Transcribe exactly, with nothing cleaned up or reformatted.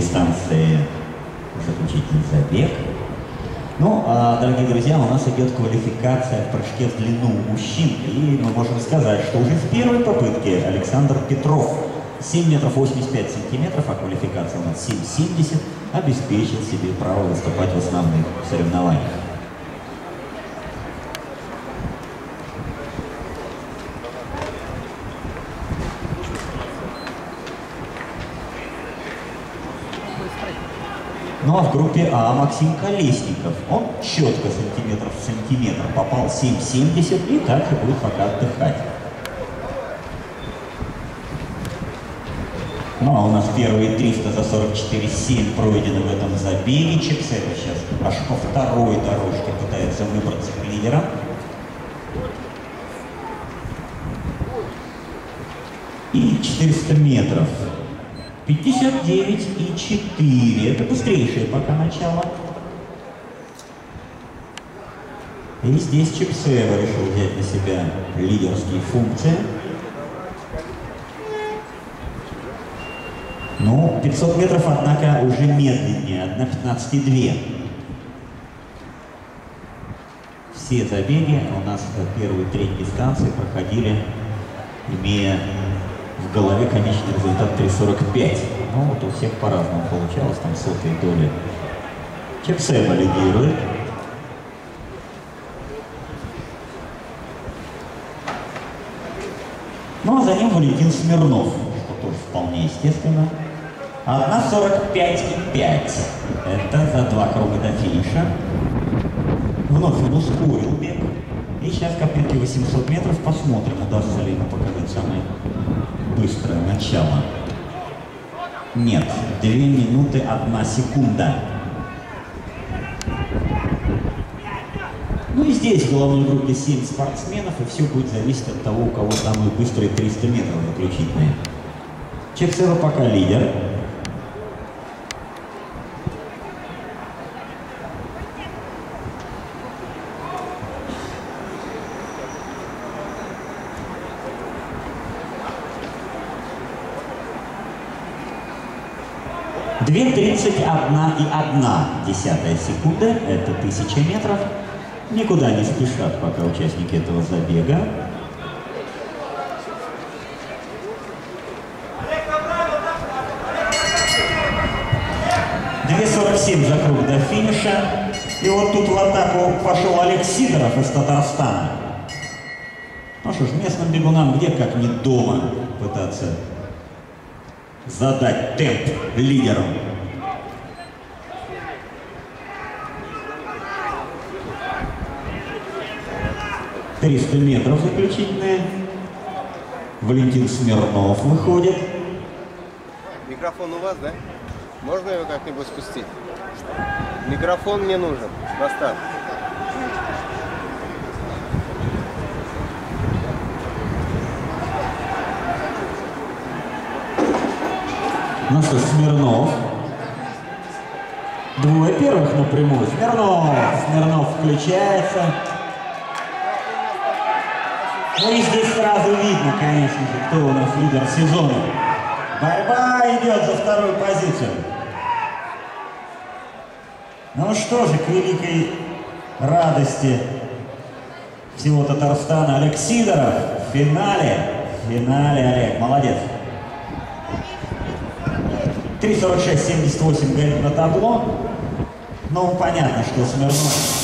дистанции заключительный забег. Ну, а, дорогие друзья, у нас идет квалификация в прыжке в длину мужчин. И мы можем сказать, что уже в первой попытке Александр Петров семь метров восемьдесят пять сантиметров, а квалификация у нас семь семьдесят, обеспечил себе право выступать в основных соревнованиях. Ну а в группе А Максим Колесников. Он четко сантиметр в сантиметр попал семь семьдесят и также будет пока отдыхать. Ну а у нас первые триста за сорок четыре семь пройдены в этом забеге. Чепсева сейчас аж по второй дорожке пытается выбраться к лидерам. И четыреста метров. пятьдесят девять и четыре. Это быстрейшее пока начало. И здесь Чепсева решил взять на себя лидерские функции. Ну, пятьсот метров, однако, уже медленнее. одна пятнадцать два. Все забеги у нас первую треть дистанции проходили, имея в голове конечный результат три сорок пять. Ну, вот у всех по-разному получалось, там сотые доли. Чепсева лидирует. Ну, а за ним Валентин Смирнов, что тоже вполне естественно. одна сорок пять и пять. Это за два круга до финиша. Вновь он ускорил бег. И сейчас копейки восемьсот метров. Посмотрим, удастся ли ему показать самое быстрое начало. Нет, две минуты одна секунда. Ну и здесь в головной группе семь спортсменов, и все будет зависеть от того, у кого самые быстрые триста метров заключительные. Чепсева пока лидер. две тридцать одна и одна десятая секунда, это тысяча метров. Никуда не спешат пока участники этого забега. две сорок семь за круг до финиша. И вот тут в атаку пошел Олег Сидоров из Татарстана. Ну что ж, местным бегунам где как не дома пытаться задать темп лидерам. триста метров заключительные. Валентин Смирнов выходит. Микрофон у вас, да? Можно его как-нибудь спустить? Микрофон мне нужен. Достаточно. Ну что, Смирнов. Двое первых напрямую. Смирнов. Смирнов включается. Ну и здесь сразу видно, конечно же, кто у нас лидер сезона. Борьба идет за вторую позицию. Ну что же, к великой радости всего Татарстана Олег Сидоров в финале. В финале, Олег, молодец. три сорок шесть семьдесят восемь горит на табло. Ну, понятно, что Смирнов